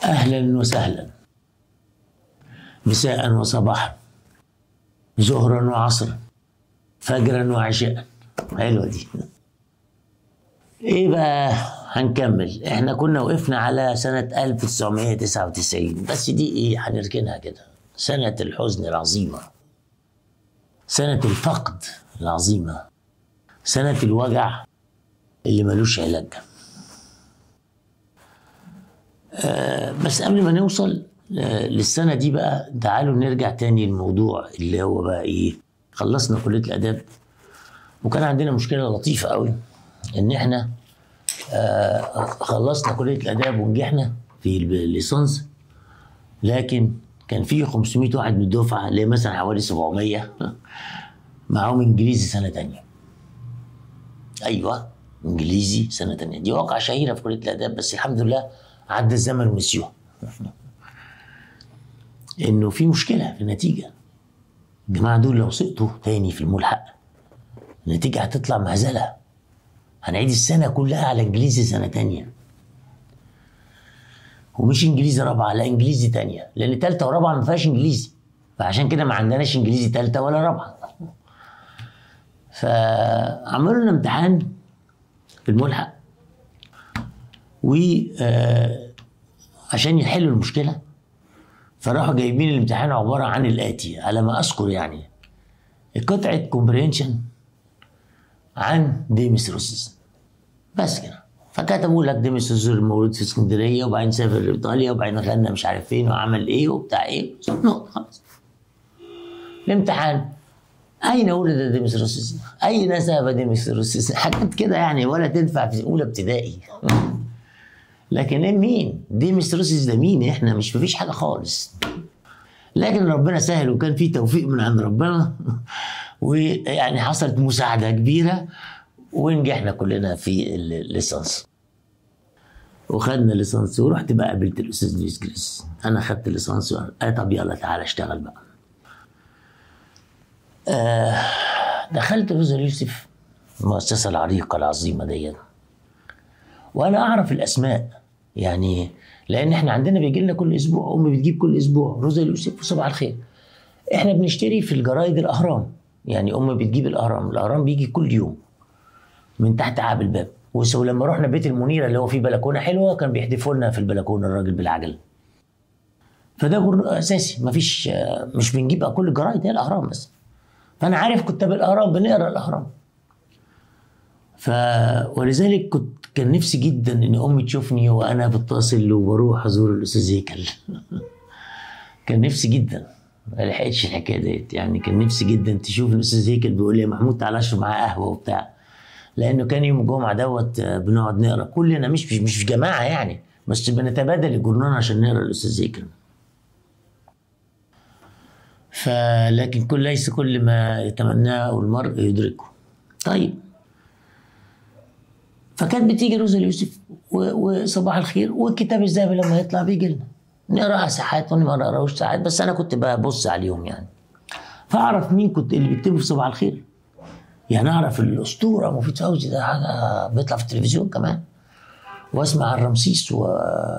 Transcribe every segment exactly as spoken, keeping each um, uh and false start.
أهلا وسهلا، مساء وصباحا، ظهرا وعصرا، فجرا وعشاء. حلوة دي. ايه بقى؟ هنكمل. احنا كنا وقفنا على سنة ألف وتسعمائة وتسعة وتسعين، بس دي ايه، هنركنها كده. سنة الحزن العظيمة، سنة الفقد العظيمة، سنة الوجع اللي ملوش علاج. آه بس قبل ما نوصل آه للسنة دي بقى، تعالوا نرجع تاني للموضوع اللي هو بقى ايه. خلصنا كلية الآداب، وكان عندنا مشكلة لطيفة قوي، ان احنا آه خلصنا كلية الآداب ونجحنا في الليسانس، لكن كان في خمسمائة واحد من الدفعة، اللي مثلا حوالي سبعمائة معاهم انجليزي سنة تانية. ايوه، انجليزي سنة تانية. دي واقعة شهيرة في كلية الآداب، بس الحمد لله عدى الزمن ونسيوها. انه في مشكلة في النتيجة. الجماعة دول لو سقطوا تاني في الملحق، النتيجة هتطلع مهزلة. هنعيد السنة كلها على انجليزي سنة تانية، ومش انجليزي رابعة، لا انجليزي تانية، لان تالتة ورابعة ما فيهاش انجليزي، فعشان كده ما عندناش انجليزي تالتة ولا رابعة. فعملوا لنا امتحان في الملحق، وعشان يحلوا المشكلة فراحوا جايبين الامتحان عبارة عن الآتي على ما أذكر، يعني قطعة كومبرينشن عن ديمس روسس، بس كده. فكتبوا لك ديمس روسس مولود في اسكندرية، وبعدين سافر لإيطاليا، وبعدين غنى مش عارف فين، وعمل إيه وبتاع إيه، نقطة، خلاص. الامتحان: أين ولد ديمس روسس؟ أين ذهب ديمس روسس؟ حاجات كده يعني، ولا تنفع في أولى ابتدائي. لكن مين ديمس روسس ده؟ مين؟ احنا مش مفيش حاجه خالص. لكن ربنا سهل، وكان في توفيق من عند ربنا، ويعني حصلت مساعده كبيره، ونجحنا كلنا في الليسانس، وخدنا الليسانس. ورحت بقى قابلت الاستاذ لويس جريس. انا خدت الليسانس، قال طب يلا تعالى اشتغل بقى. آه دخلت روزا اليوسف، المؤسسه العريقه العظيمه ديت، وانا اعرف الاسماء يعني، لان احنا عندنا بيجي لنا كل اسبوع، امي بتجيب كل اسبوع روزا اليوسف وصباح الخير. احنا بنشتري في الجرايد الاهرام، يعني امي بتجيب الاهرام، الاهرام بيجي كل يوم من تحت عاب الباب. ولما رحنا بيت المنيره اللي هو فيه بلكونه حلوه، كان بيحدفوا لنا في البلكونه الراجل بالعجل. فده اساسي، مفيش، مش بنجيب كل الجرايد، هي الاهرام بس. فانا عارف كتاب الاهرام، بنقرا الاهرام. ف ولذلك كنت كان نفسي جدا ان امي تشوفني وانا بتصل وبروح ازور الاستاذ هيكل. كان نفسي جدا، ما لحقتش الحكايه ديت يعني. كان نفسي جدا تشوف الاستاذ هيكل بيقول لي يا محمود تعالى اشرب معاه قهوه وبتاع، لانه كان يوم الجمعه دوت بنقعد نقرا كلنا، مش مش في جماعه يعني، بس بنتبادل الجرنان عشان نقرا الاستاذ هيكل. فلكن كل ليس كل ما يتمناه المرء يدركه. طيب، فكانت بتيجي روزا اليوسف وصباح الخير والكتاب الذهبي لما يطلع بيجي لنا نقراها ساعات، وانا ما نقراهوش ساعات، بس انا كنت ببص عليهم يعني. فاعرف مين كنت اللي بيكتبوا في صباح الخير، يعني اعرف الاسطوره مفيد فوزي، ده حاجه بيطلع في التلفزيون كمان، واسمع عن رمسيس و...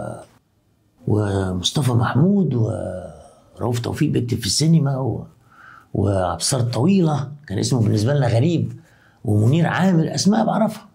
ومصطفى محمود ورؤوف توفيق بيكتب في السينما و... وابصار طويله كان اسمه بالنسبه لنا غريب، ومنير عامر، اسماء بعرفها.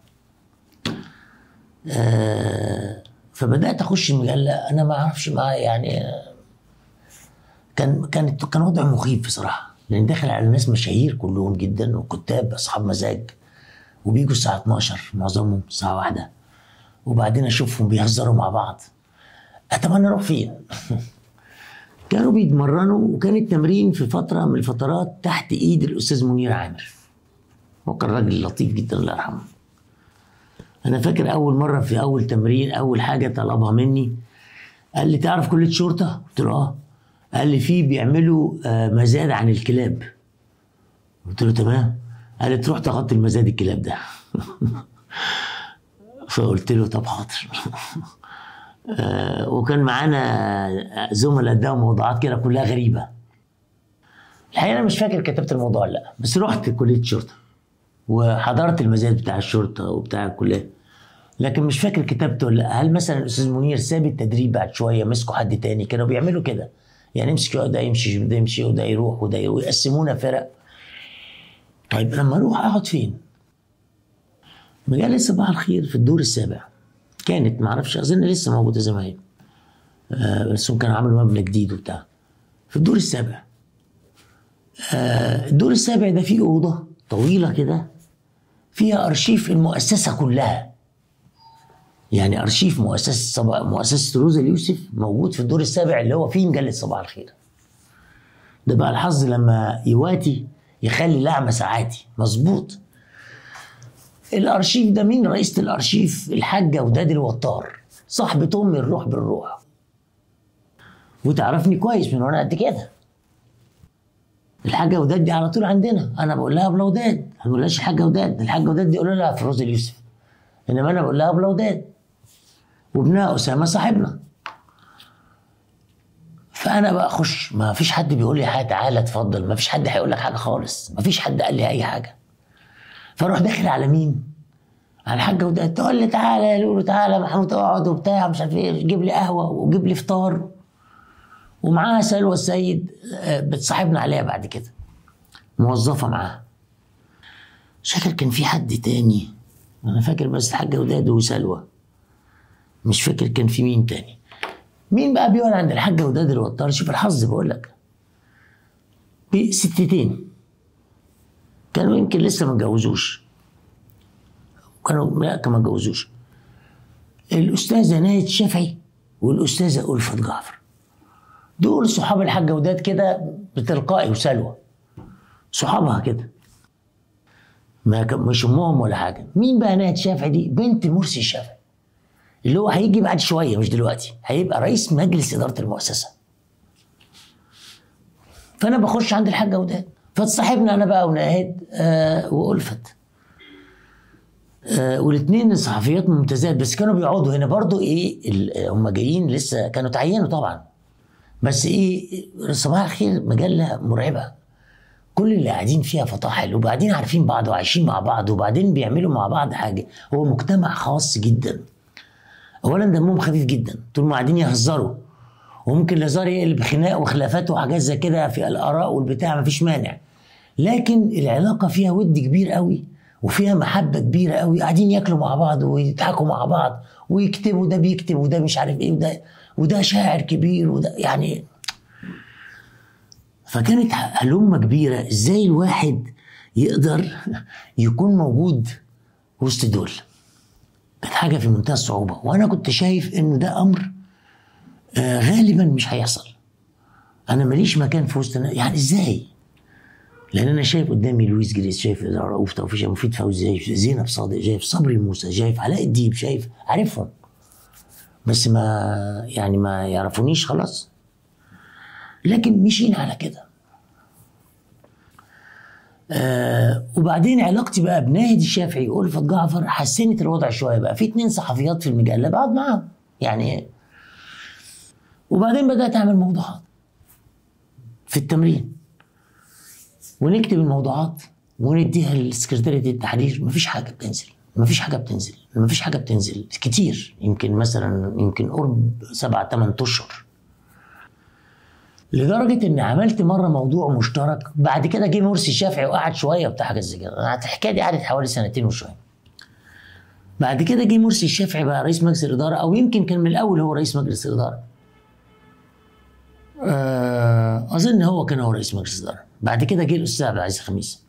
آه فبدات اخش المجله، انا ما اعرفش معاه يعني. كان كانت كان وضع مخيف بصراحه، لان داخل على ناس مشاهير كلهم جدا، وكتاب اصحاب مزاج، وبيجوا الساعه اتناشر معظمهم الساعه واحدة، وبعدين اشوفهم بيهزروا مع بعض. اتمنى اروح فين. كانوا بيتمرنوا، وكان التمرين في فتره من الفترات تحت ايد الاستاذ منير عامر، وكان راجل لطيف جدا الله يرحمه. أنا فاكر أول مرة في أول تمرين، أول حاجة طلبها مني، قال لي تعرف كلية شرطة؟ قلت له آه. قال لي في بيعملوا مزاد عن الكلاب. قلت له تمام. قال لي تروح تغطي المزاد الكلاب ده. فقلت له طب حاضر. وكان معانا زملاء اداهم موضوعات كده كلها غريبة. الحقيقة أنا مش فاكر كتبت الموضوع ولا لا، بس رحت كلية شرطة وحضرت المزاد بتاع الشرطة وبتاع الكلية. لكن مش فاكر كتابته ولا لا. هل مثلا الاستاذ منير ساب التدريب بعد شويه مسكوا حد تاني؟ كانوا بيعملوا كده يعني، يمسك ده يمشي وده يمشي وده يروح وده يروح ويقسمونا فرق. طيب لما اروح اقعد فين؟ مجله صباح الخير في الدور السابع كانت، معرفش اظن لسه موجوده زي ما هي، آه بس هم كانوا عملوا مبنى جديد وبتاع في الدور السابع. آه الدور السابع ده فيه اوضه طويله كده فيها ارشيف المؤسسه كلها، يعني ارشيف مؤسسه صبا... مؤسسه روزا اليوسف موجود في الدور السابع اللي هو فيه مجله صباح الخير. ده بقى الحظ لما يواتي يخلي لعمه ساعاتي مظبوط. الارشيف ده مين رئيسة الارشيف؟ الحاجه وداد الوطار، صاحبة امي الروح بالروح، وتعرفني كويس من وانا قد كده. الحاجه وداد دي على طول عندنا، انا بقول لها ابله وداد، ما بقولهاش الحاجه وداد، الحاجه وداد دي يقولوا لها فيروز اليوسف، انما انا بقول لها ابله وداد. وابنها اسامه صاحبنا. فانا بقى اخش، ما فيش حد بيقول لي حاجه تعالى اتفضل، ما فيش حد هيقول لك حاجه خالص، ما فيش حد قال لي اي حاجه. فاروح داخل على مين؟ على الحاجه وداد، تقول لي تعالى يا لولو، تعالى يا محمود اقعد وبتاع مش عارف ايه، جيب لي قهوه وجيب لي فطار. ومعاها سلوى السيد بتصاحبنا عليها بعد كده، موظفه معاها. مش فاكر كان في حد تاني، انا فاكر بس الحاجه وداد وسلوى، مش فاكر كان في مين تاني. مين بقى بيقعد عند الحاجه وداد الوطار؟ شوف الحظ بقول لك، ستتين كانوا يمكن لسه ما اتجوزوش، كانوا لا كانوا ما اتجوزوش، الاستاذه ناهد شافعي والاستاذه ألفت جعفر. دول صحاب الحاجه وداد كده بتلقائي، وسلوى صحابها كده، ما مش امهم ولا حاجه. مين بقى ناهد شافعي دي؟ بنت مرسي الشافعي اللي هو هيجي بعد شويه مش دلوقتي، هيبقى رئيس مجلس اداره المؤسسه. فانا بخش عند الحاجه وداد، فتصاحبنا انا بقى وناهد آه وألفت، آه والاثنين صحفيات ممتازات، بس كانوا بيقعدوا هنا برضو ايه، هم جايين لسه كانوا تعينوا طبعا، بس ايه صباح الخير مجله مرعبه، كل اللي قاعدين فيها فطاحل، وبعدين عارفين بعض وعايشين مع بعض، وبعدين بيعملوا مع بعض حاجه. هو مجتمع خاص جدا. اولا دمهم خفيف جدا، طول ما قاعدين يهزروا، وممكن الهزار يقلب خناق وخلافات وحاجات زي كده في الاراء والبتاع، مفيش مانع، لكن العلاقه فيها ود كبير قوي وفيها محبه كبيره قوي، قاعدين ياكلوا مع بعض ويضحكوا مع بعض ويكتبوا، ده بيكتب وده مش عارف ايه، وده وده شاعر كبير وده يعني. فكانت هلمه كبيره، ازاي الواحد يقدر يكون موجود وسط دول؟ كانت حاجه في منتهى الصعوبه، وانا كنت شايف انه ده امر آه غالبا مش هيحصل. انا ماليش مكان في وسط، يعني ازاي؟ لان انا شايف قدامي لويس جريس، شايف رؤوف توفيق، مفيد فوزي، شايف زينب صادق، شايف صبري موسى، شايف علاء الديب، شايف عارفهم، بس ما يعني ما يعرفونيش خلاص. لكن مشينا على كده. آه وبعدين علاقتي بقى بناهد الشافعي وألفت جعفر حسنت الوضع شويه، بقى في اتنين صحفيات في المجله بقعد معاهم يعني. وبعدين بدات اعمل موضوعات في التمرين، ونكتب الموضوعات ونديها لسكرتارية التحرير. مفيش حاجه بتنزل، مفيش حاجه بتنزل، مفيش حاجه بتنزل كتير، يمكن مثلا يمكن قرب سبعة ثمان اشهر، لدرجه ان عملت مره موضوع مشترك. بعد كده جه مرسي الشافعي وقعد شويه بتاع حاجه زي كده، الحكايه دي قعدت حوالي سنتين وشويه. بعد كده جه مرسي الشافعي بقى رئيس مجلس الاداره، او يمكن كان من الاول هو رئيس مجلس الاداره، اظن هو كان هو رئيس مجلس الاداره. بعد كده جه الاستاذ عبد العزيز خميس.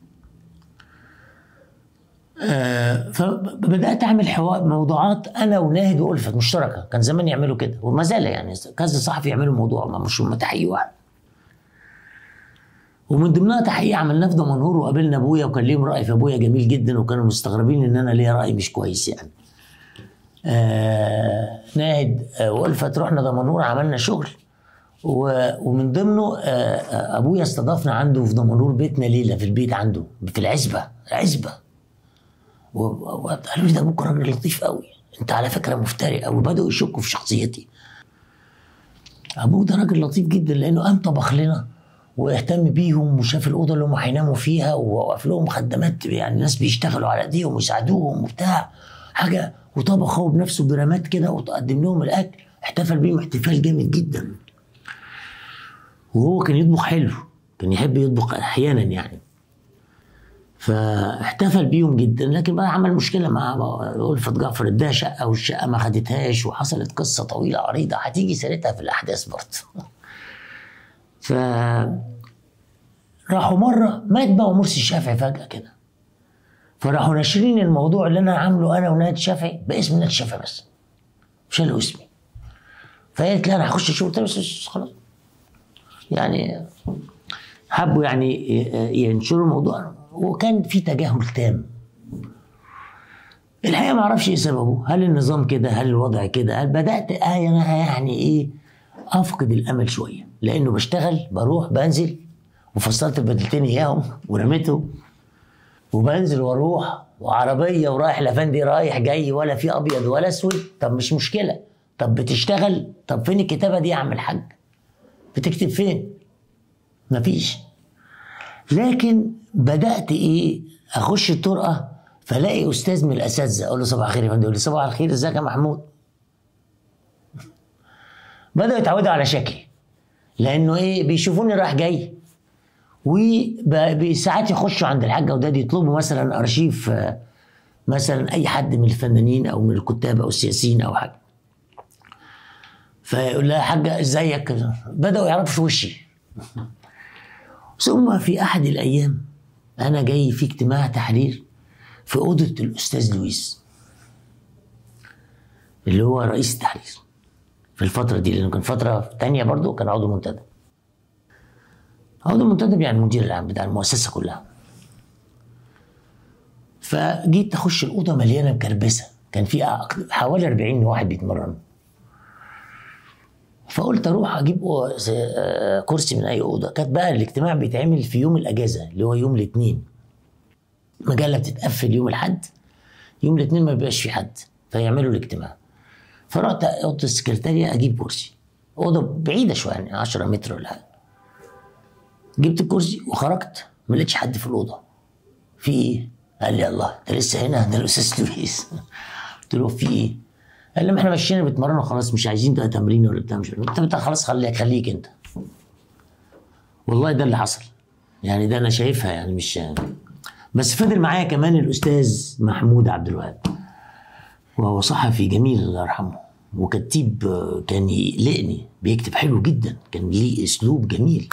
أه فبدات اعمل حوار موضوعات انا وناهد وألفت مشتركه، كان زمان يعملوا كده وما زال يعني كذا صحفي يعملوا موضوع، ما مش تحقيق واحد. ومن ضمنها تحقيق عملناه في دمنهور، وقابلنا ابويا وكان ليهم راي في ابويا جميل جدا، وكانوا مستغربين ان انا ليا راي مش كويس يعني. أه ناهد وألفت رحنا دمنهور عملنا شغل، ومن ضمنه ابويا استضافنا عنده في دمنهور بيتنا ليله، في البيت عنده في العزبه عزبه، وقالوا لي ده ابوك راجل لطيف قوي، انت على فكره مفتري قوي، بداوا يشكوا في شخصيتي. ابوك ده راجل لطيف جدا، لانه قام طبخ لنا واهتم بيهم، وشاف الاوضه اللي هم هيناموا فيها، ووقف لهم خدامات يعني ناس بيشتغلوا على ايديهم ويساعدوهم وبتاع حاجه، وطبخ هو بنفسه برامات كده وتقدم لهم الاكل، احتفل بيهم احتفال جامد جدا. وهو كان يطبخ حلو، كان يحب يطبخ احيانا يعني. فاحتفل بيهم جدا، لكن بقى عمل مشكله مع ألفت جعفر، اداها شقه والشقه ما خدتهاش، وحصلت قصه طويله عريضه هتيجي سيرتها في الاحداث برضه. ف راحوا مره مات بقى مرسي الشافعي فجاه كده، فراحوا ناشرين الموضوع اللي انا عامله انا ونادي الشافعي باسم نادي الشافعي بس، شالوا اسمي. فقالت لي انا هخش اشوف، بس خلاص يعني حبوا يعني ينشروا الموضوع، وكان في تجاهل تام. الحقيقه ما اعرفش ايه سببه، هل النظام كده، هل الوضع كده، هل بدات انا يعني ايه افقد الامل شويه، لانه بشتغل بروح بنزل وفصلت البدلتين اياهم ورميتهم، وبنزل واروح وعربيه ورايح لافندي رايح جاي، ولا في ابيض ولا اسود. طب مش مشكله، طب بتشتغل، طب فين الكتابه دي يا عم الحاج؟ بتكتب فين؟ مفيش. لكن بدات ايه اخش الطرقه، فلاقي استاذ من الاساتذه اقول له صباح الخير يا فندم، يقول لي صباح الخير ازيك يا محمود. بداوا يتعودوا على شكلي، لانه ايه بيشوفوني رايح جاي، وساعات يخشوا عند الحاجه وداد يطلبوا مثلا ارشيف مثلا اي حد من الفنانين او من الكتاب او السياسيين او حاجه، فيقول لها يا حاجه ازيك، بداوا يعرفوا في وشي. ثم في احد الايام انا جاي في اجتماع تحرير في اوضه الاستاذ لويس اللي هو رئيس التحرير في الفتره دي، لانه كان فتره تانية برضه كان عضو منتدب. عضو منتدب يعني المدير العام بتاع المؤسسه كلها. فجيت اخش الاوضه مليانه مكربسه، كان في حوالي أربعين واحد بيتمرنوا. فقلت اروح اجيب كرسي من اي اوضه. كانت بقى الاجتماع بيتعمل في يوم الاجازه اللي هو يوم الاثنين، مجله بتتقفل يوم الاحد، يوم الاثنين ما بيبقاش في حد فيعملوا الاجتماع. فرحت اوضه السكرتاريه اجيب كرسي، اوضه بعيده شويه يعني عشرة متر ولا حاجه. جبت الكرسي وخرجت ما لقيتش حد في الاوضه. في ايه؟ قال لي الله ده لسه هنا، ده الاستاذ لويس. قلت له في ايه؟ قال لي ما احنا ماشيين بنتمرن خلاص، مش عايزين ده تمرين ولا بتاع، مش انت خلاص خليك خليك انت. والله ده اللي حصل يعني، ده انا شايفها يعني مش يعني. بس فضل معايا كمان الاستاذ محمود عبد الوهاب، وهو صحفي جميل الله يرحمه، وكتيب كان يقلقني، بيكتب حلو جدا، كان ليه اسلوب جميل.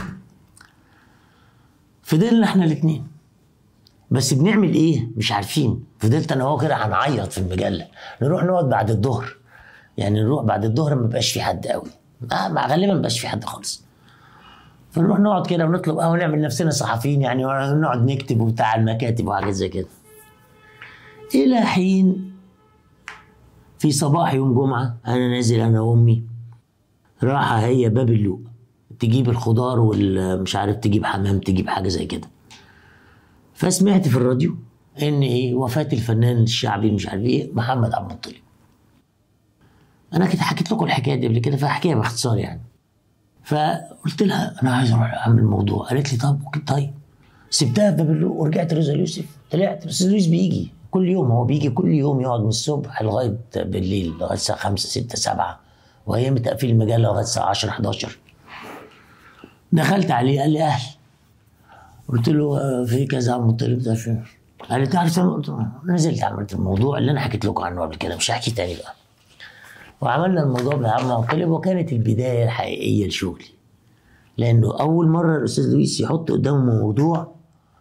فضلنا احنا الاثنين بس بنعمل ايه مش عارفين. فضلت انا وهو كده هنعيط في المجله، نروح نقعد بعد الظهر، يعني نروح بعد الظهر ما بقاش في حد قوي، آه غالبا ما بقاش في حد خالص. فنروح نقعد كده ونطلب قهوه ونعمل نفسنا صحفيين يعني، ونقعد نكتب وبتاع المكاتب وحاجات زي كده. الى حين في صباح يوم جمعه انا نازل انا وامي، راحه هي باب اللوق تجيب الخضار والمش عارف تجيب حمام تجيب حاجه زي كده. فسمعت في الراديو ان ايه وفاه الفنان الشعبي مش عارف ايه محمد عبد المطلب. انا كده حكيت لكم الحكايه دي قبل كده فاحكيها باختصار يعني. فقلت لها انا عايز اروح اعمل موضوع. قالت لي طب طيب. سبتها في باب اللوق ورجعت رضا اليوسف. طلعت الاستاذ لويس بيجي كل يوم، هو بيجي كل يوم يقعد من الصبح لغايه بالليل لغايه الساعه خمسة ستة سبعة، وايام تقفيل المجله لغايه الساعه عشرة حداشر. دخلت عليه قال لي اهل. قلت له في كذا عم مطلب ده فين؟ قال لي تعرف؟ قلت له نزلت عملت الموضوع اللي انا حكيت لكم عنه قبل كده، مش هحكي تاني بقى. وعملنا الموضوع بتاع عم مطلب، وكانت البدايه الحقيقيه لشغلي، لانه اول مره الاستاذ لويس يحط قدامه موضوع.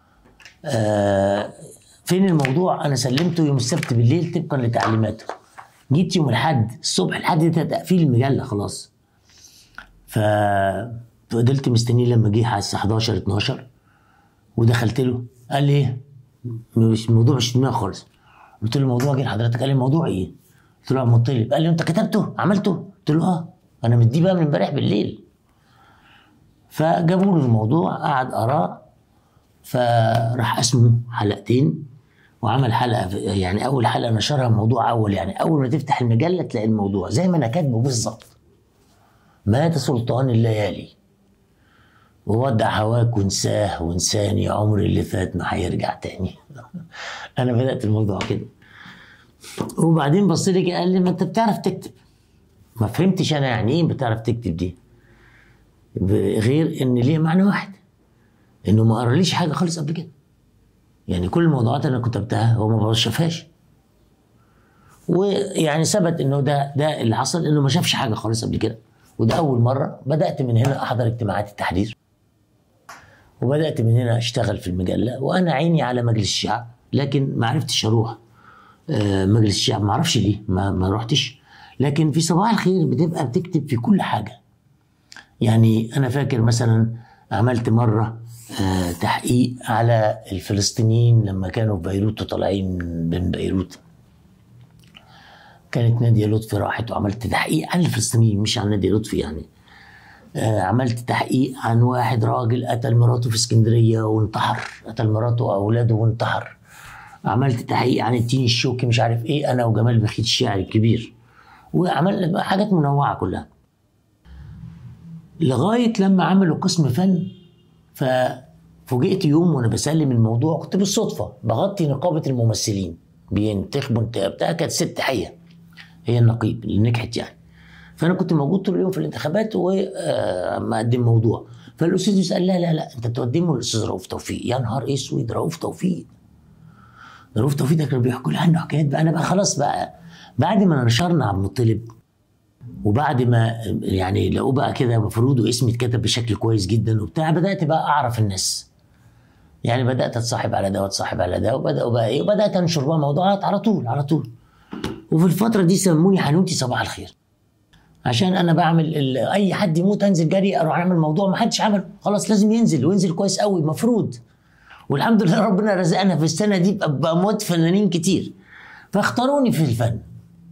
آه فين الموضوع؟ انا سلمته يوم السبت بالليل طبقا لتعليماته. جيت يوم الاحد الصبح، الحد ده تقفيل المجله خلاص. ففضلت مستنيه لما جه على الساعه حداشر اتناشر ودخلت له. قال لي ايه؟ مش الموضوع مش في دماغي خالص. قلت له الموضوع جه لحضرتك. قال لي الموضوع ايه؟ قلت له عم مطلب. قال لي انت كتبته عملته؟ قلت له اه انا مديه بقى من امبارح بالليل. فجابوا له الموضوع قعد قراه، فراح قسمه حلقتين وعمل حلقه، يعني اول حلقه نشرها موضوع اول، يعني اول ما تفتح المجله تلاقي الموضوع زي ما انا كاتبه بالظبط. مات سلطان الليالي وودع هواك وانساه وانساني، عمري اللي فات ما هيرجع تاني. انا بدات الموضوع كده. وبعدين بص لي كده قال لي ما انت بتعرف تكتب. ما فهمتش انا يعني ايه بتعرف تكتب دي، غير ان ليه معنى واحد، انه ما قراليش حاجه خالص قبل كده. يعني كل الموضوعات اللي انا كتبتها هو ما شافهاش، ويعني ثبت انه ده ده اللي حصل، انه ما شافش حاجه خالص قبل كده. وده اول مره بدات من هنا احضر اجتماعات التحرير، وبدات من هنا اشتغل في المجله، وانا عيني على مجلس الشعب، لكن ما عرفتش اروح مجلس الشعب، ما اعرفش ليه ما ما رحتش. لكن في صباح الخير بتبقى بتكتب في كل حاجه. يعني انا فاكر مثلا عملت مره آه تحقيق على الفلسطينيين لما كانوا في بيروت وطالعين من بيروت. كانت نادية لطفي راحت، وعملت تحقيق عن الفلسطينيين مش عن نادية لطفي يعني. آه عملت تحقيق عن واحد راجل قتل مراته في اسكندرية وانتحر، قتل مراته واولاده وانتحر. عملت تحقيق عن التين الشوكي مش عارف ايه، انا وجمال بخيت الشاعر الكبير. وعملت حاجات منوعة كلها، لغاية لما عملوا قسم فن. ففوجئت يوم وانا بسلم الموضوع، كنت بالصدفة بغطي نقابة الممثلين بينتخبوا بتاع، كانت ست حية هي النقيب اللي نجحت يعني. فانا كنت موجود طول اليوم في الانتخابات ومقدم موضوع. فالاستاذ يسال لا لا لا انت تقدمه للاستاذ رؤوف توفيق. يا نهار اسود، رؤوف توفيق رؤوف توفيق ده كانوا بيحكوا لي عنه حكايات بقى. انا بقى خلاص بقى بعد ما نشرنا عبد المطلب، وبعد ما يعني لقوه بقى كده مفروض واسمي اتكتب بشكل كويس جدا وبتاع، بدات بقى اعرف الناس. يعني بدات اتصاحب على ده واتصاحب على ده، وبداوا بقى ايه، وبدات انشر بقى موضوعات على طول على طول. وفي الفتره دي سموني حنوتي صباح الخير، عشان انا بعمل اي حد يموت انزل جري اروح اعمل موضوع ما حدش عمله، خلاص لازم ينزل وينزل كويس قوي مفروض. والحمد لله ربنا رزقنا في السنه دي باموات فنانين كتير، فاختاروني في الفن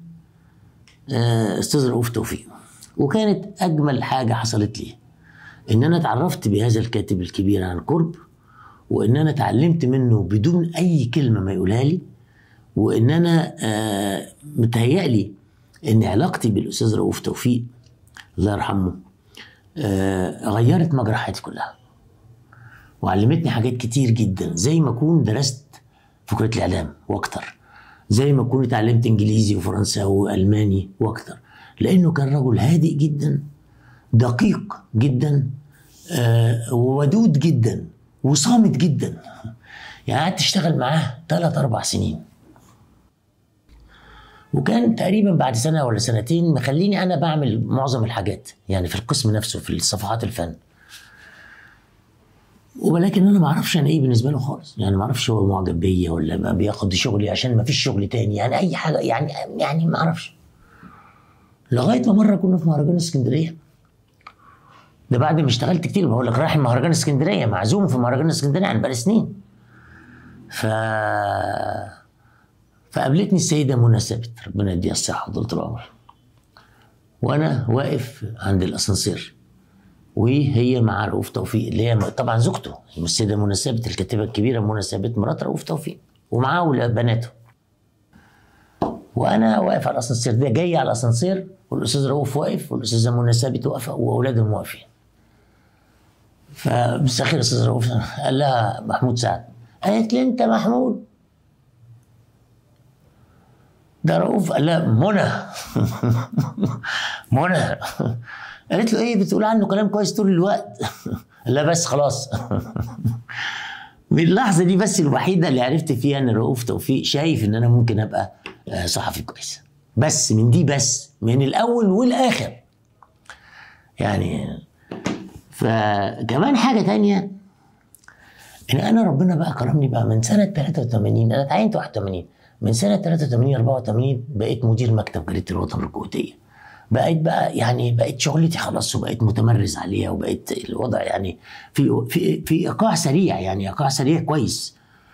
استاذ رؤوف توفيق. وكانت اجمل حاجه حصلت لي ان انا اتعرفت بهذا الكاتب الكبير عن قرب، وان انا اتعلمت منه بدون اي كلمه ما يقولها لي، وان انا آه متهيألي ان علاقتي بالاستاذ رؤوف توفيق الله يرحمه آه غيرت مجرى حياتي كلها، وعلمتني حاجات كتير جدا، زي ما اكون درست في كليه الاعلام واكتر، زي ما اكون اتعلمت انجليزي وفرنساوي والماني واكتر. لانه كان رجل هادئ جدا، دقيق جدا، آه وودود جدا، وصامت جدا. يعني قعدت اشتغل معاه ثلاث اربع سنين، وكان تقريبا بعد سنه ولا سنتين مخليني انا بعمل معظم الحاجات يعني في القسم نفسه في صفحات الفن. ولكن انا ما اعرفش انا ايه بالنسبه له خالص، يعني ما اعرفش هو معجب بيا ولا ما بياخد شغلي عشان ما فيش شغل تاني، يعني اي حاجه يعني يعني ما اعرفش. لغايه ما مره كنا في مهرجان اسكندريه، ده بعد ما اشتغلت كتير، بقول لك رايح مهرجان اسكندريه، معزوم في مهرجان اسكندريه يعني بقالي سنين. ف فقابلتني السيده منى ثابت ربنا يديها الصحه وطول العمر، وانا واقف عند الاسانسير، وهي مع رؤوف توفيق اللي هي طبعا زوجته السيده منى ثابت الكاتبه الكبيره منى ثابت مرات رؤوف توفيق، ومعاه بناته. وانا واقف على الاسانسير، ده جاي على الاسانسير والاستاذ رؤوف واقف والاستاذه منى ثابت واقفه واولادهم واقفين. فمساء الخير استاذ رؤوف، قال لها محمود سعد. قالت لي انت محمود؟ ده رؤوف. قال لها منى. منى. قالت له ايه بتقول عنه كلام كويس طول الوقت. قال لها بس خلاص. من اللحظه دي بس الوحيده اللي عرفت فيها ان رؤوف توفيق شايف ان انا ممكن ابقى صحفي كويس، بس من دي، بس من الاول والاخر يعني. فكمان حاجه تانية، ان انا ربنا بقى كرمني بقى من سنه ثلاثة وثمانين، انا اتعينت واحد وثمانين، من سنه ثلاثة وثمانين أربعة وثمانين بقيت مدير مكتب جريده الوطن الكويتيه. بقيت بقى يعني بقيت شغلتي خلاص وبقيت متمرس عليها، وبقيت الوضع يعني في في في ايقاع سريع، يعني ايقاع سريع كويس.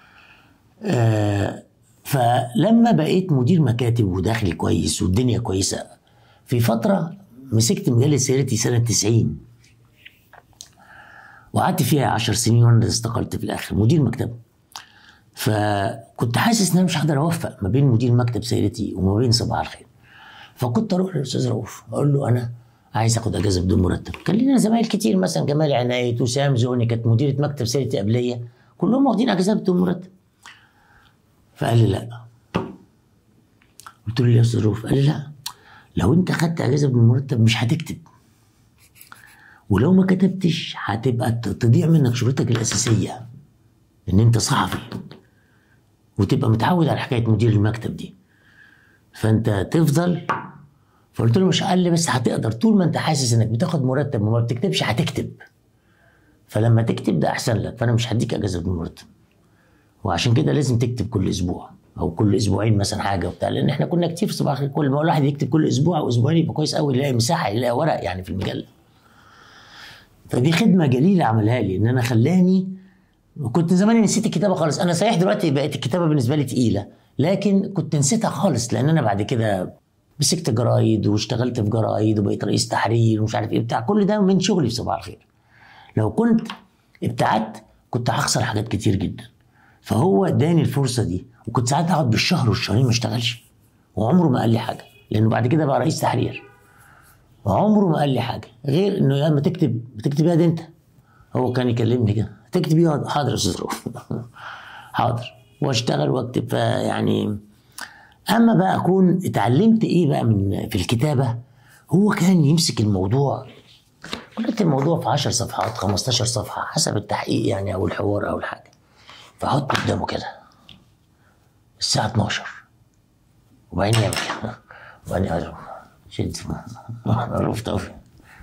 آه فلما بقيت مدير مكاتب ودخلي كويس والدنيا كويسه، في فتره مسكت مجله سيرتي سنه تسعين، وقعدت فيها عشر سنين وانا استقلت في الاخر مدير مكتب. فكنت حاسس ان انا مش هقدر اوفق ما بين مدير مكتب سيرتي وما بين صباح الخير. فكنت اروح للاستاذ رؤوف اقول له انا عايز اخد اجازه بدون مرتب. كان لنا زمايل كتير مثلا جمال عناية وسام زوني كانت مديره مكتب سيرتي قبليه، كلهم واخدين اجازه بدون مرتب. فقال لي لا، قلت له يا استاذ رؤوف. قال لي لا، لو انت خدت اجازه من المرتب مش هتكتب، ولو ما كتبتش هتبقى تضيع منك شغلتك الاساسيه ان انت صحفي، وتبقى متعود على حكايه مدير المكتب دي، فانت تفضل. فقلت له مش. قال لي بس هتقدر طول ما انت حاسس انك بتاخد مرتب وما بتكتبش هتكتب، فلما تكتب ده احسن لك، فانا مش هديك اجازه من المرتب، وعشان كده لازم تكتب كل اسبوع او كل اسبوعين مثلا حاجه وبتاع، لان احنا كنا كتير في صباح كل ما الواحد يكتب كل اسبوع او اسبوعين يبقى كويس قوي، يلاقي مساحه، يلاقي ورق يعني في المجله. فدي خدمه جليله عملها لي، ان انا خلاني كنت زمان نسيت الكتابه خالص. انا صحيح دلوقتي بقت الكتابه بالنسبه لي تقيله، لكن كنت نسيتها خالص، لان انا بعد كده مسكت جرايد واشتغلت في جرايد وبقيت رئيس تحرير ومش عارف ايه بتاع، كل ده من شغلي في صباح الخير. لو كنت ابتعدت كنت هخسر حاجات كتير جدا، فهو اداني الفرصه دي، وكنت ساعات اقعد بالشهر والشهرين ما اشتغلش، وعمره ما قال لي حاجه، لانه بعد كده بقى رئيس تحرير، وعمره ما قال لي حاجه غير انه يا اما تكتب بتكتب يا دي انت. هو كان يكلمني كده تكتب ايه؟ حاضر يا استاذ رؤوف حاضر، واشتغل واكتب. فيعني اما بقى اكون اتعلمت ايه بقى من في الكتابه، هو كان يمسك الموضوع، قلت الموضوع في عشر صفحات خمستاشر صفحه حسب التحقيق يعني او الحوار او الحاجه، فحط قدامه كده الساعه اتناشر وبعدين يعمل كده وبعدين شد عرف توفي،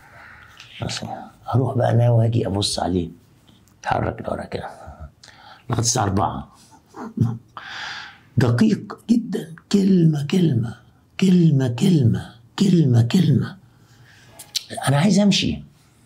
اروح بقى انا واجي ابص عليه اتحرك لورا كده لغايه الساعه اربعة. دقيق جدا، كلمه كلمه كلمه كلمه كلمه كلمه. انا عايز امشي.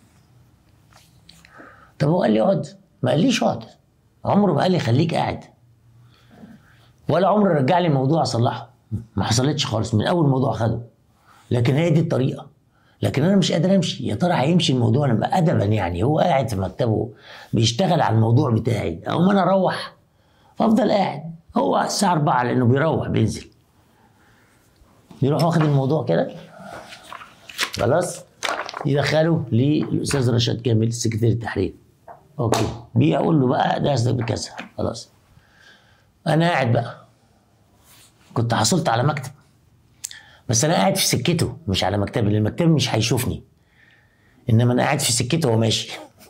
طب هو قال لي اقعد؟ ما قاليش اقعد، عمره ما قال لي خليك قاعد، ولا عمره رجع لي موضوع اصلحه، ما حصلتش خالص من اول موضوع خده. لكن هي دي الطريقه، لكن انا مش قادر امشي. يا ترى هيمشي الموضوع لما ادبا يعني هو قاعد في مكتبه بيشتغل على الموضوع بتاعي، او ما انا اروح فافضل قاعد. هو الساعه اربعة لانه بيروح بينزل يروح واخد الموضوع كده خلاص، يدخله للاستاذ رشاد كامل سكرتير التحرير. اوكي بيه اقول له بقى ده قصدك بكذا خلاص. انا قاعد بقى، كنت حصلت على مكتب بس انا قاعد في سكته مش على مكتبي، لان المكتب مش هيشوفني، انما انا قاعد في سكته وماشي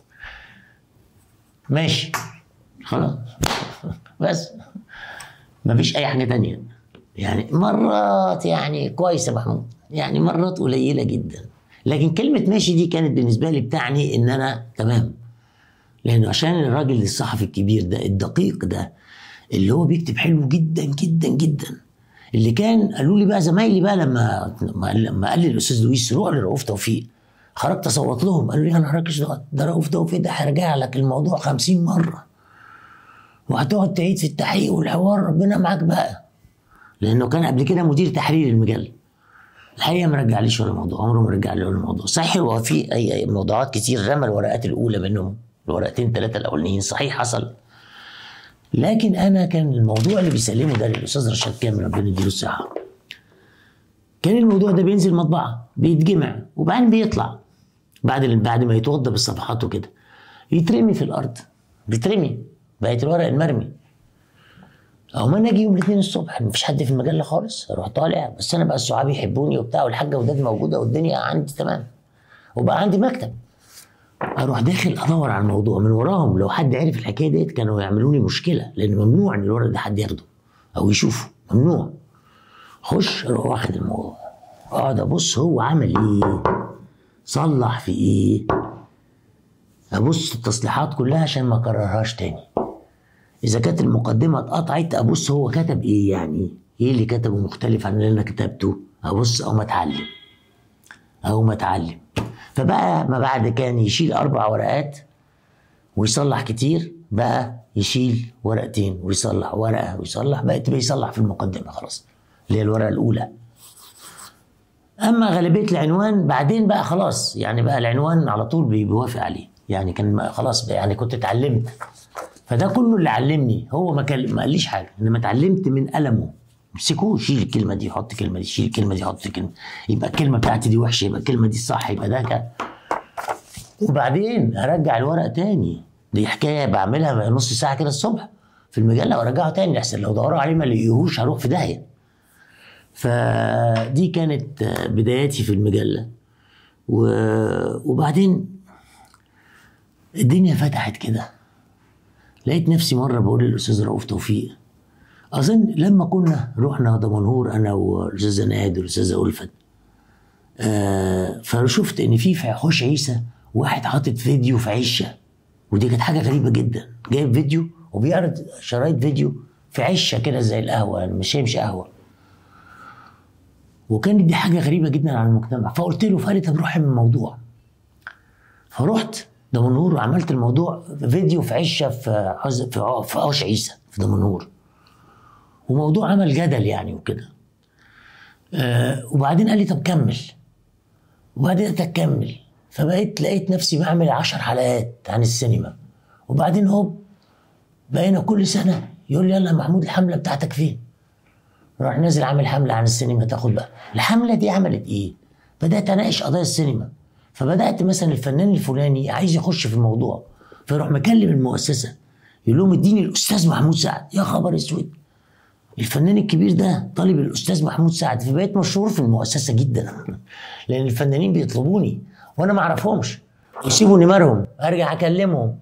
ماشي خلاص بس مفيش اي حاجه تانية. يعني مرات يعني كويسه يا محمود، يعني مرات قليله جدا، لكن كلمه ماشي دي كانت بالنسبه لي بتعني ان انا تمام، لانه عشان الراجل الصحفي الكبير ده الدقيق ده اللي هو بيكتب حلو جدا جدا جدا، اللي كان قالوا لي بقى زمايلي بقى لما لما قال لي الاستاذ لويس روح لرؤوف توفيق، خرجت اصوت لهم، قالوا لي يا نهار اسود ده رؤوف توفيق ده هيرجع لك الموضوع خمسين مره وهتقعد تعيد في التحقيق والحوار، ربنا معاك بقى، لانه كان قبل كده مدير تحرير المجله. الحقيقه ما رجعليش ولا موضوع، عمره ما رجع لي ولا موضوع. صحيح هو في اي موضوعات كتير رمى الورقات الاولى منهم، الورقتين ثلاثه الاولانيين صحيح حصل، لكن انا كان الموضوع اللي بيسلمه ده للاستاذ رشاد كامل ربنا يديله الصحه، كان الموضوع ده بينزل مطبعه بيتجمع وبعدين بيطلع بعد بعد ما يتوضى بالصفحات وكده يترمي في الارض، بيترمي بقيت الورق المرمي. او ما انا اجي يوم الاثنين الصبح مفيش حد في المجله خالص، اروح طالع بس انا بقى الصحابي يحبوني وبتاع والحاجه وداد موجوده والدنيا عندي تمام وبقى عندي مكتب، اروح داخل ادور على الموضوع من وراهم. لو حد عرف الحكايه ديت كانوا يعملوا لي مشكله، لان ممنوع ان الورق ده حد ياخده او يشوفه، ممنوع. خش اروح واخد الموضوع اقعد ابص هو عمل ايه، صلح في ايه، ابص التصليحات كلها عشان ما اكررهاش تاني. اذا كانت المقدمه اتقطعت ابص هو كتب ايه، يعني ايه اللي كتبه مختلف عن اللي انا كتبته، ابص او ما اتعلم او ما اتعلم. فبقى ما بعد كان يشيل اربع ورقات ويصلح كتير، بقى يشيل ورقتين ويصلح ورقه ويصلح، بقت بيصلح في المقدمه خلاص اللي هي الورقه الاولى. اما غالبيه العنوان بعدين بقى خلاص، يعني بقى العنوان على طول بيوافق عليه، يعني كان خلاص يعني كنت اتعلمت. فده كله اللي علمني، هو ما ما قاليش حاجه، انما اتعلمت من قلمه. امسكوه شيل الكلمه دي حط الكلمه دي، شيل الكلمه دي حط الكلمه، يبقى الكلمه بتاعتي دي وحشه، يبقى الكلمه دي صح، يبقى ده كده. وبعدين ارجع الورق تاني، دي حكايه بعملها نص ساعه كده الصبح في المجله وارجعه تاني، احسن لو دوروا عليه ما لقيهوش هروح في داهيه. فدي كانت بداياتي في المجله. وبعدين الدنيا فتحت كده، لقيت نفسي مره بقول للاستاذ رؤوف توفيق، اظن لما كنا رحنا دمنهور انا والاستاذه نهاد والاستاذه ألفت، آه فشفت ان في في حوش عيسى واحد حاطط فيديو في عشه، ودي كانت حاجه غريبه جدا، جايب فيديو وبيعرض شرايط فيديو في عشه كده زي القهوه، يعني مش هي مش قهوه. وكانت دي حاجه غريبه جدا على المجتمع. فقلت له، فقال لي طب روح من الموضوع. فرحت دمنهور وعملت الموضوع فيديو في عشه في حز... في في حوش عيسى في دمنهور، وموضوع عمل جدل يعني وكده. آه وبعدين قال لي طب كمل، وبعدين تكمل. فبقيت لقيت نفسي بعمل عشر حلقات عن السينما، وبعدين هوب بقينا كل سنه يقول لي يلا يا محمود الحمله بتاعتك فين؟ راح نازل عامل حمله عن السينما. تاخد بقى الحمله دي عملت ايه؟ بدات اناقش قضايا السينما. فبدات مثلا الفنان الفلاني عايز يخش في الموضوع، فيروح مكلم المؤسسه يقول لهم اديني الاستاذ محمود سعد. يا خبر اسود، الفنان الكبير ده طالب الاستاذ محمود سعد. فبقيت مشهور في المؤسسه جدا لان الفنانين بيطلبوني وانا ما اعرفهمش، يسيبوا نمرهم ارجع اكلمهم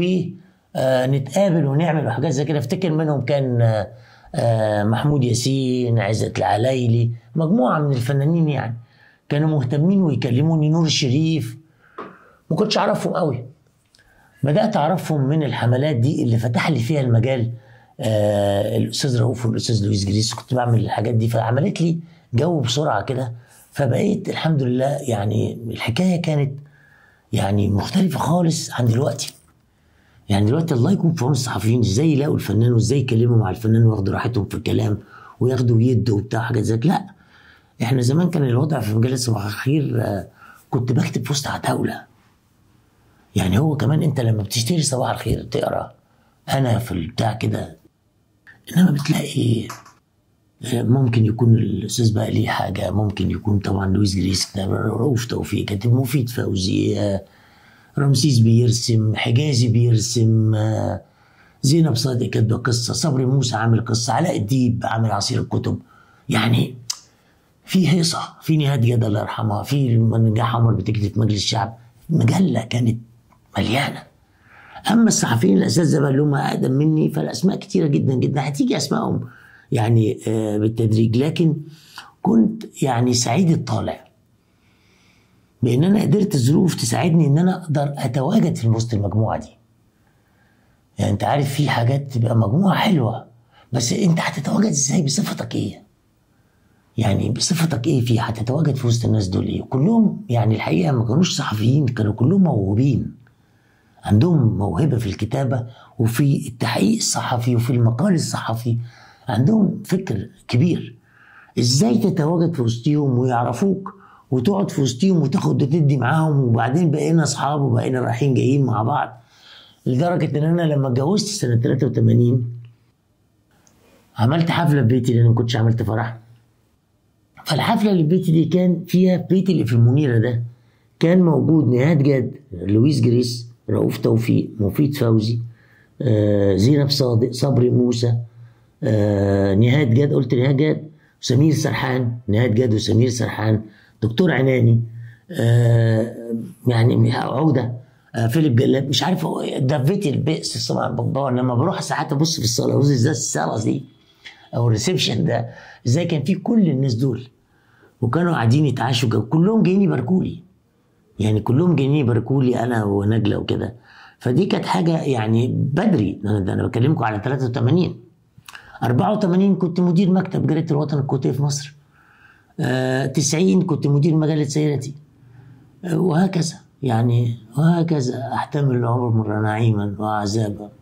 ونتقابل ونعمل وحاجات زي كده. افتكر منهم كان آه محمود ياسين، عزت العلايلي، مجموعه من الفنانين يعني كانوا مهتمين ويكلموني. نور الشريف ما كنتش اعرفهم قوي، بدات اعرفهم من الحملات دي اللي فتح لي فيها المجال آه الاستاذ رؤوف والاستاذ لويس جريس. كنت بعمل الحاجات دي فعملت لي جو بسرعه كده. فبقيت الحمد لله يعني الحكايه كانت يعني مختلفه خالص عن دلوقتي. يعني دلوقتي الله يكون في عون الصحفيين، ازاي يلاقوا الفنان وازاي يكلموا مع الفنان وياخدوا راحتهم في الكلام وياخدوا ويدوا وبتاع حاجات زي كده. لا، احنا زمان كان الوضع في مجله صباح الخير آه كنت بكتب في وسط عتاوله. يعني هو كمان انت لما بتشتري صباح الخير تقرا انا في البتاع كده، انما بتلاقي ممكن يكون الاستاذ بقى ليه حاجه، ممكن يكون طبعا لويس جريس، رؤوف توفيق كاتب، مفيد فوزي، رمسيس بيرسم، حجازي بيرسم، زينب صادق كاتبه قصه، صبري موسى عامل قصه، علاء الديب عامل عصير الكتب. يعني في هيصه، في نهاد جد الله يرحمها، في نجاح عمر بتكتب في مجلس الشعب. مجله كانت مليانه. اما الصحفيين الاساتذه بقى اللي هم اقدم مني فالاسماء كتيره جدا جدا، هتيجي اسمائهم يعني آه بالتدريج. لكن كنت يعني سعيد الطالع بان انا قدرت الظروف تساعدني ان انا اقدر اتواجد في وسط المجموعه دي. يعني انت عارف في حاجات تبقى مجموعه حلوه، بس انت هتتواجد ازاي؟ بصفتك ايه؟ يعني بصفتك ايه فيها؟ هتتواجد في وسط الناس دول ايه؟ كلهم يعني الحقيقه ما كانوش صحفيين، كانوا كلهم موهوبين، عندهم موهبه في الكتابه وفي التحقيق الصحفي وفي المقال الصحفي، عندهم فكر كبير. ازاي تتواجد في وسطهم ويعرفوك وتقعد في وسطهم وتاخد وتدي معاهم، وبعدين بقينا اصحاب وبقينا رايحين جايين مع بعض. لدرجه ان انا لما اتجوزت سنه ثلاثة وثمانين عملت حفله في بيتي لان ما كنتش عملت فرح. فالحفله اللي في بيتي دي كان فيها في بيتي اللي في المنيره ده كان موجود نهاد جاد، لويس جريس، رؤوف توفيق، مفيد فوزي، آه زينب صادق، صبري موسى، آه نهاد جاد، قلت نهاد جاد، سمير سرحان، نهاد جاد وسمير سرحان، دكتور عناني، آه يعني عودة، آه فيليب جلاب، مش عارف ده في بيتي البئس طبعا. لما بروح ساعات ابص في الصاله ابص ازاي الصاله دي او الريسبشن ده ازاي كان فيه كل الناس دول وكانوا قاعدين يتعاشوا، كلهم جايين يباركوا لي، يعني كلهم جايين يباركوا لي انا ونجله وكده. فدي كانت حاجه يعني بدري، انا ده انا بكلمكم على ثلاثة وثمانين. أربعة وثمانين كنت مدير مكتب جريده الوطن القوطيه في مصر. آه تسعين كنت مدير مجله سيرتي، آه وهكذا يعني، وهكذا احتمل العمر مر نعيما وعذابا.